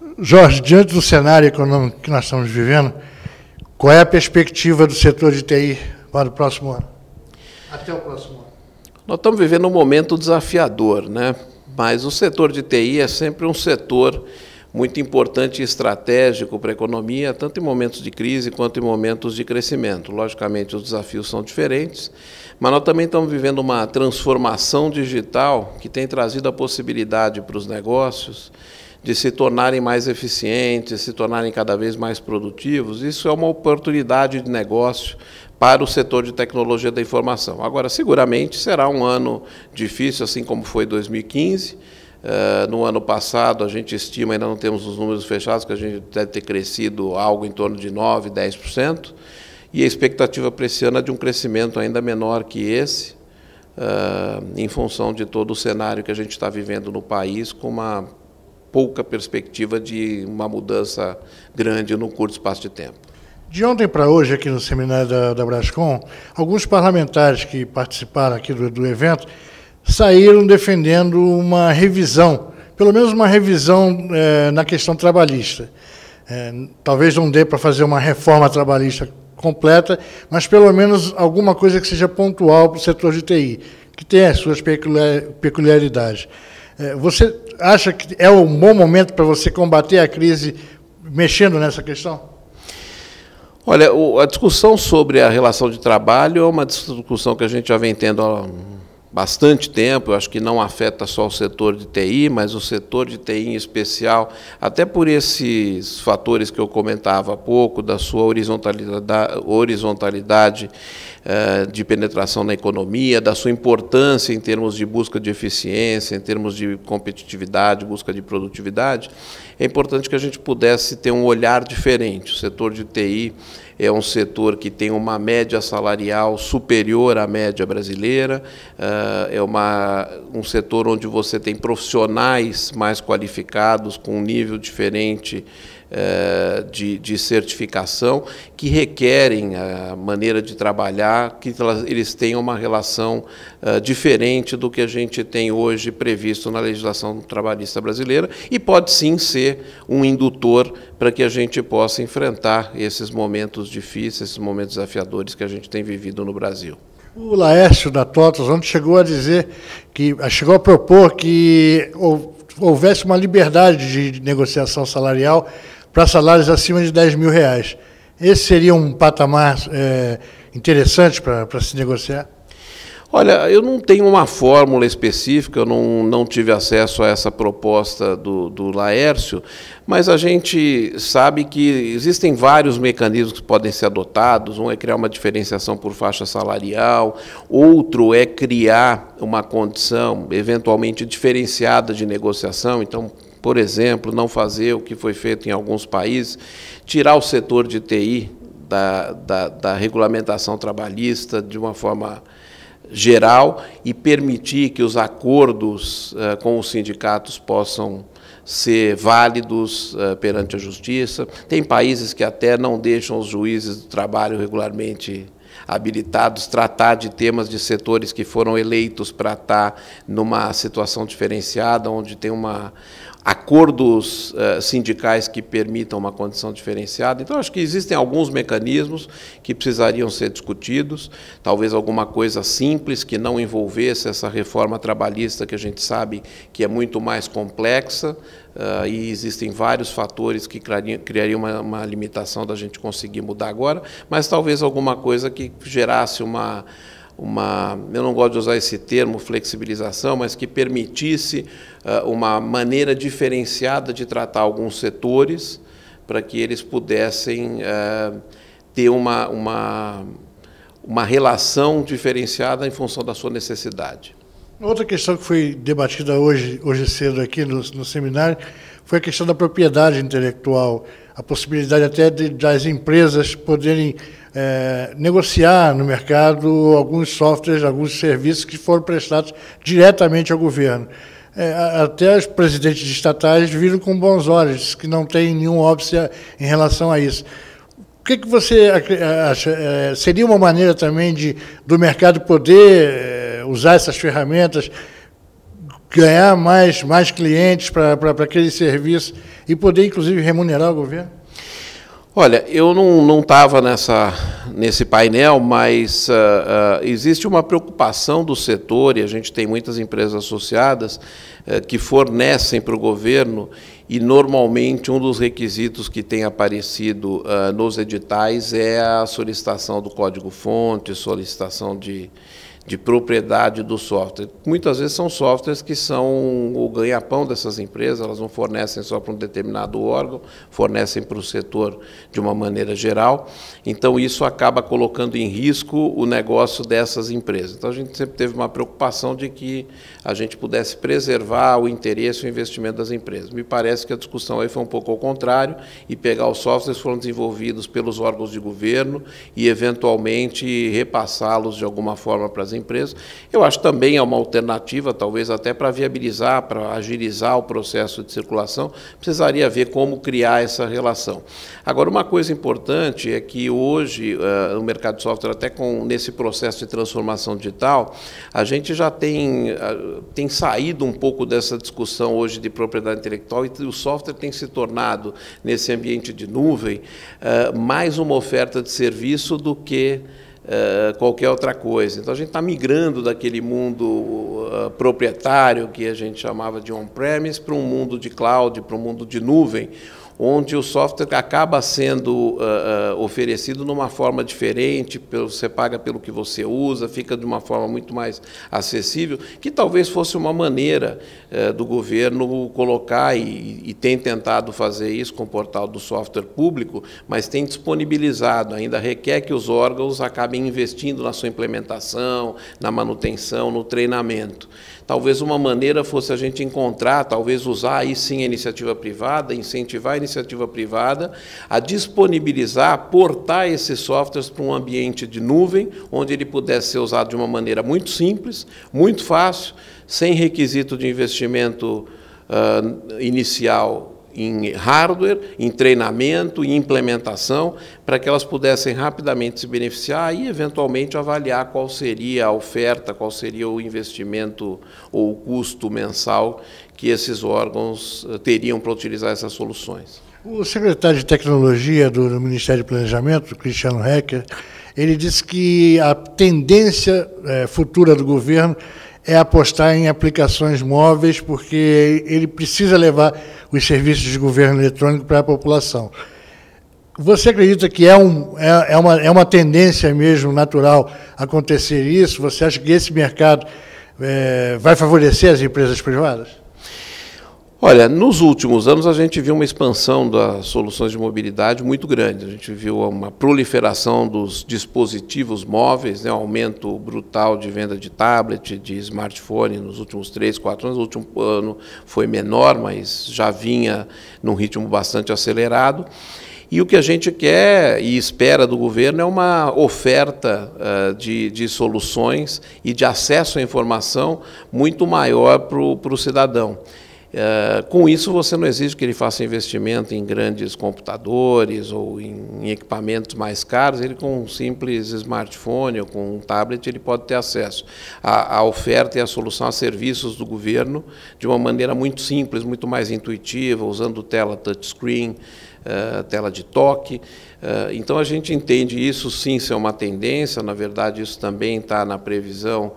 Jorge, diante do cenário econômico que nós estamos vivendo, qual é a perspectiva do setor de TI para o próximo ano? Até o próximo ano. Nós estamos vivendo um momento desafiador, né? Mas o setor de TI é sempre um setor muito importante e estratégico para a economia, tanto em momentos de crise quanto em momentos de crescimento. Logicamente, os desafios são diferentes, mas nós também estamos vivendo uma transformação digital que tem trazido a possibilidade para os negócios de se tornarem mais eficientes, se tornarem cada vez mais produtivos. Isso é uma oportunidade de negócio para o setor de tecnologia da informação. Agora, seguramente, será um ano difícil, assim como foi 2015. No ano passado, a gente estima, ainda não temos os números fechados, que a gente deve ter crescido algo em torno de 9%, 10%, e a expectativa para esse ano é de um crescimento ainda menor que esse, em função de todo o cenário que a gente está vivendo no país, com uma pouca perspectiva de uma mudança grande no curto espaço de tempo. De ontem para hoje, aqui no seminário da Brascom, alguns parlamentares que participaram aqui do evento saíram defendendo uma revisão, pelo menos uma revisão na questão trabalhista. Talvez não dê para fazer uma reforma trabalhista completa, mas pelo menos alguma coisa que seja pontual para o setor de TI, que tem as suas peculiaridades. Você acha que é um bom momento para você combater a crise mexendo nessa questão? Olha, a discussão sobre a relação de trabalho é uma discussão que a gente já vem tendo há bastante tempo. Eu acho que não afeta só o setor de TI, mas o setor de TI em especial, até por esses fatores que eu comentava há pouco, da sua horizontalidade de penetração na economia, da sua importância em termos de busca de eficiência, em termos de competitividade, busca de produtividade. É importante que a gente pudesse ter um olhar diferente. O setor de TI é um setor que tem uma média salarial superior à média brasileira, é um setor onde você tem profissionais mais qualificados, com um nível diferente de certificação, que requerem a maneira de trabalhar, que eles tenham uma relação diferente do que a gente tem hoje previsto na legislação trabalhista brasileira, e pode sim ser um indutor para que a gente possa enfrentar esses momentos difíceis, esses momentos desafiadores que a gente tem vivido no Brasil. O Laércio da TOTVS ontem chegou a dizer chegou a propor que houvesse uma liberdade de negociação salarial para salários acima de R$10 mil. Esse seria um patamar interessante para se negociar? Olha, eu não tenho uma fórmula específica, eu não tive acesso a essa proposta do Laércio, mas a gente sabe que existem vários mecanismos que podem ser adotados. Um é criar uma diferenciação por faixa salarial, outro é criar uma condição eventualmente diferenciada de negociação. Então, por exemplo, não fazer o que foi feito em alguns países, tirar o setor de TI da regulamentação trabalhista de uma forma geral e permitir que os acordos com os sindicatos possam ser válidos perante a justiça. Tem países que até não deixam os juízes do trabalho regularmente habilitados tratar de temas de setores que foram eleitos para estar numa situação diferenciada, onde tem acordos sindicais que permitam uma condição diferenciada. Então, acho que existem alguns mecanismos que precisariam ser discutidos, talvez alguma coisa simples que não envolvesse essa reforma trabalhista, que a gente sabe que é muito mais complexa, e existem vários fatores que criariam uma limitação da gente conseguir mudar agora, mas talvez alguma coisa que gerasse eu não gosto de usar esse termo, flexibilização, mas que permitisse uma maneira diferenciada de tratar alguns setores para que eles pudessem ter uma relação diferenciada em função da sua necessidade. Outra questão que foi debatida hoje cedo aqui no seminário foi a questão da propriedade intelectual, a possibilidade até das empresas poderem negociar no mercado alguns softwares, alguns serviços que foram prestados diretamente ao governo. Até os presidentes estatais viram com bons olhos, que não tem nenhum óbice em relação a isso. O que você acha? Seria uma maneira também do mercado poder usar essas ferramentas? ganhar mais clientes para aquele serviço e poder, inclusive, remunerar o governo? Olha, eu não estava nesse painel, mas existe uma preocupação do setor, e a gente tem muitas empresas associadas que fornecem para o governo, e normalmente um dos requisitos que tem aparecido nos editais é a solicitação do código-fonte, solicitação de propriedade do software. Muitas vezes são softwares que são o ganha-pão dessas empresas, elas não fornecem só para um determinado órgão, fornecem para o setor de uma maneira geral, então isso acaba colocando em risco o negócio dessas empresas. Então a gente sempre teve uma preocupação de que a gente pudesse preservar o interesse e o investimento das empresas. Me parece que a discussão aí foi um pouco ao contrário, e pegar os softwares que foram desenvolvidos pelos órgãos de governo e, eventualmente, repassá-los de alguma forma para as empresas. Eu acho também é uma alternativa, talvez até para viabilizar, para agilizar o processo de circulação, precisaria ver como criar essa relação. Agora, uma coisa importante é que hoje, no mercado de software, até nesse processo de transformação digital, a gente já tem saído um pouco dessa discussão hoje de propriedade intelectual, e o software tem se tornado, nesse ambiente de nuvem, mais uma oferta de serviço do que qualquer outra coisa. Então, a gente está migrando daquele mundo proprietário, que a gente chamava de on-premise, para um mundo de cloud, para um mundo de nuvem, onde o software acaba sendo oferecido numa forma diferente, você paga pelo que você usa, fica de uma forma muito mais acessível, que talvez fosse uma maneira do governo colocar, e tem tentado fazer isso com o portal do software público, mas tem disponibilizado, ainda requer que os órgãos acabem investindo na sua implementação, na manutenção, no treinamento. Talvez uma maneira fosse a gente encontrar, talvez usar aí sim a iniciativa privada, incentivar a iniciativa privada a disponibilizar, portar esses softwares para um ambiente de nuvem, onde ele pudesse ser usado de uma maneira muito simples, muito fácil, sem requisito de investimento inicial em hardware, em treinamento, em implementação, para que elas pudessem rapidamente se beneficiar e, eventualmente, avaliar qual seria a oferta, qual seria o investimento ou o custo mensal que esses órgãos teriam para utilizar essas soluções. O secretário de Tecnologia do Ministério do Planejamento, Cristiano Hecker, ele disse que a tendência futura do governo é apostar em aplicações móveis, porque ele precisa levar os serviços de governo eletrônico para a população. Você acredita que é uma tendência mesmo natural acontecer isso? Você acha que esse mercado vai favorecer as empresas privadas? Olha, nos últimos anos a gente viu uma expansão das soluções de mobilidade muito grande. A gente viu uma proliferação dos dispositivos móveis, né, um aumento brutal de venda de tablet, de smartphone nos últimos 3, 4 anos. O último ano foi menor, mas já vinha num ritmo bastante acelerado. E o que a gente quer e espera do governo é uma oferta de soluções e de acesso à informação muito maior para o cidadão. Com isso, você não exige que ele faça investimento em grandes computadores ou em equipamentos mais caros. Ele, com um simples smartphone ou com um tablet, ele pode ter acesso à oferta e à solução a serviços do governo de uma maneira muito simples, muito mais intuitiva, usando tela touchscreen, tela de toque. Então, a gente entende isso, sim, ser uma tendência. Na verdade, isso também está na previsão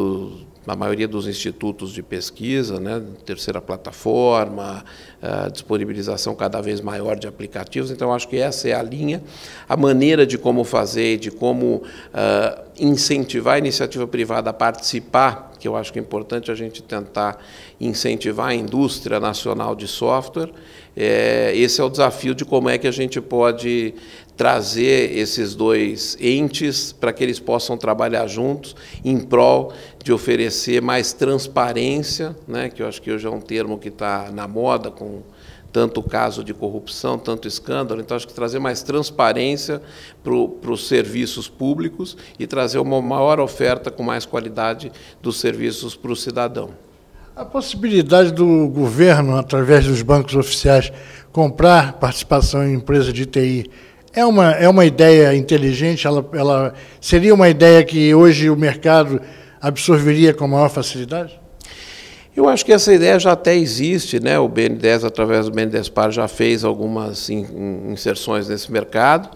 na maioria dos institutos de pesquisa, né, terceira plataforma, disponibilização cada vez maior de aplicativos. Então, acho que essa é a linha, a maneira de como fazer, de como incentivar a iniciativa privada a participar, que eu acho que é importante a gente tentar incentivar a indústria nacional de software. Esse é o desafio de como é que a gente pode trazer esses dois entes para que eles possam trabalhar juntos em prol de oferecer mais transparência, né, que eu acho que hoje é um termo que está na moda, com tanto caso de corrupção, tanto escândalo. Então, acho que trazer mais transparência para os serviços públicos e trazer uma maior oferta com mais qualidade dos serviços para o cidadão. A possibilidade do governo, através dos bancos oficiais, comprar participação em empresas de TI, é uma ideia inteligente? Ela seria uma ideia que hoje o mercado absorveria com maior facilidade? Eu acho que essa ideia já até existe, né? O BNDES, através do BNDESPar, já fez algumas inserções nesse mercado.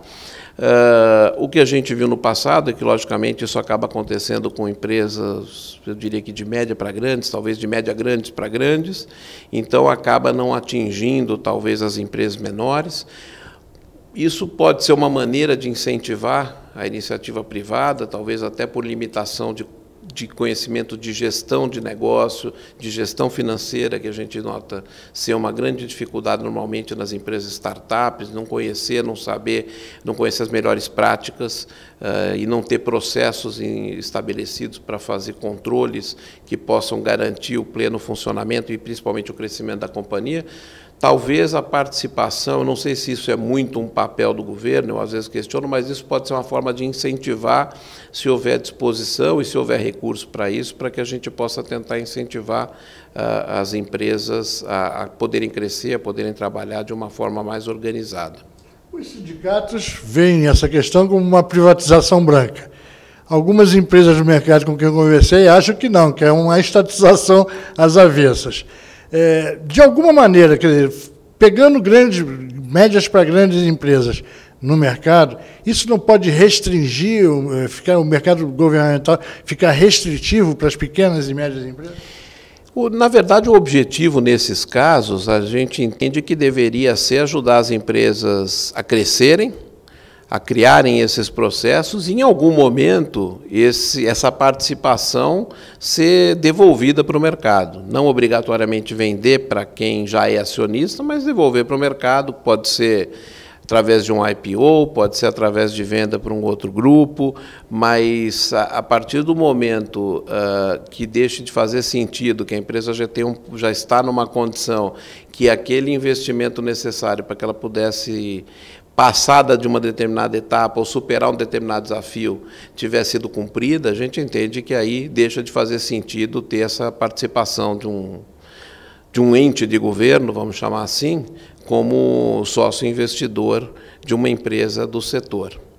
O que a gente viu no passado é que, logicamente, isso acaba acontecendo com empresas, eu diria que de média para grandes, talvez de média grandes para grandes, então acaba não atingindo, talvez, as empresas menores. Isso pode ser uma maneira de incentivar a iniciativa privada, talvez até por limitação de conhecimento de gestão de negócio, de gestão financeira, que a gente nota ser uma grande dificuldade normalmente nas empresas startups, não conhecer, não saber, não conhecer as melhores práticas e não ter processos estabelecidos para fazer controles que possam garantir o pleno funcionamento e principalmente o crescimento da companhia. Talvez a participação, eu não sei se isso é muito um papel do governo, eu às vezes questiono, mas isso pode ser uma forma de incentivar, se houver disposição e se houver recurso para isso, para que a gente possa tentar incentivar as empresas a poderem crescer, a poderem trabalhar de uma forma mais organizada. Os sindicatos veem essa questão como uma privatização branca. Algumas empresas do mercado com quem eu conversei acham que não, que é uma estatização às avessas. De alguma maneira, quer dizer, pegando médias para grandes empresas no mercado, isso não pode restringir, o mercado governamental ficar restritivo para as pequenas e médias empresas? Na verdade, o objetivo nesses casos, a gente entende que deveria ser ajudar as empresas a crescerem, a criarem esses processos e, em algum momento, essa participação ser devolvida para o mercado. Não obrigatoriamente vender para quem já é acionista, mas devolver para o mercado, pode ser através de um IPO, pode ser através de venda para um outro grupo, mas a partir do momento que deixe de fazer sentido, que a empresa já está numa condição que aquele investimento necessário para que ela pudesse passada de uma determinada etapa ou superar um determinado desafio tiver sido cumprida, a gente entende que aí deixa de fazer sentido ter essa participação de um ente de governo, vamos chamar assim, como sócio investidor de uma empresa do setor.